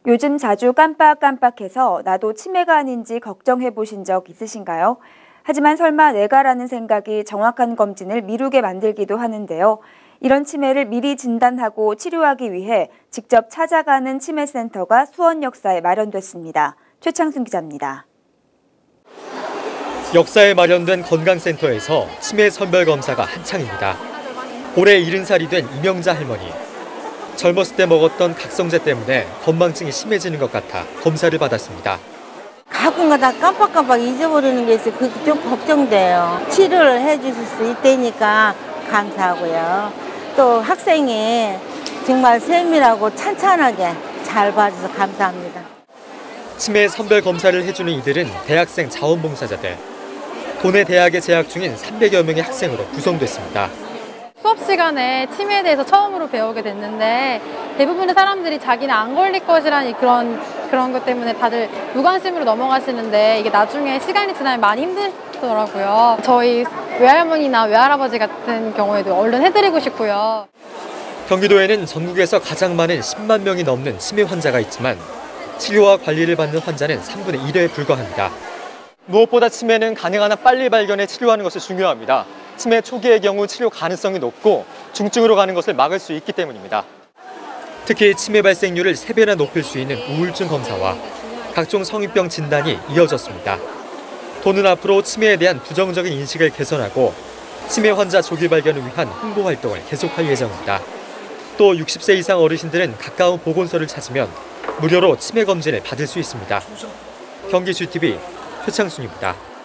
요즘 자주 깜빡깜빡해서 나도 치매가 아닌지 걱정해 보신 적 있으신가요? 하지만 설마 내가라는 생각이 정확한 검진을 미루게 만들기도 하는데요. 이런 치매를 미리 진단하고 치료하기 위해 직접 찾아가는 치매센터가 수원 역사에 마련됐습니다. 최창순 기자입니다. 역사에 마련된 건강센터에서 치매 선별 검사가 한창입니다. 올해 70살이 된 이명자 할머니. 젊었을 때 먹었던 각성제 때문에 건망증이 심해지는 것 같아 검사를 받았습니다. 가끔가다 깜빡깜빡 잊어버리는 게 있어요. 그게 좀 걱정돼요. 치료를 해주실 수 있다니까 감사하고요. 또 학생이 정말 세밀하고 찬찬하게 잘 봐줘서 감사합니다. 치매 선별 검사를 해주는 이들은 대학생 자원봉사자들. 도내 대학에 재학 중인 300여 명의 학생으로 구성됐습니다. 수업 시간에 치매에 대해서 처음으로 배우게 됐는데 대부분의 사람들이 자기는 안 걸릴 것이라는 그런 것 때문에 다들 무관심으로 넘어가시는데 이게 나중에 시간이 지나면 많이 힘들더라고요. 저희 외할머니나 외할아버지 같은 경우에도 얼른 해드리고 싶고요. 경기도에는 전국에서 가장 많은 10만 명이 넘는 치매 환자가 있지만 치료와 관리를 받는 환자는 3분의 1에 불과합니다. 무엇보다 치매는 가능한 한 빨리 발견해 치료하는 것이 중요합니다. 치매 초기의 경우 치료 가능성이 높고 중증으로 가는 것을 막을 수 있기 때문입니다. 특히 치매 발생률을 3배나 높일 수 있는 우울증 검사와 각종 성인병 진단이 이어졌습니다. 도는 앞으로 치매에 대한 부정적인 인식을 개선하고 치매 환자 조기 발견을 위한 홍보 활동을 계속할 예정입니다. 또 60세 이상 어르신들은 가까운 보건소를 찾으면 무료로 치매 검진을 받을 수 있습니다. 경기 GTV 최창순입니다.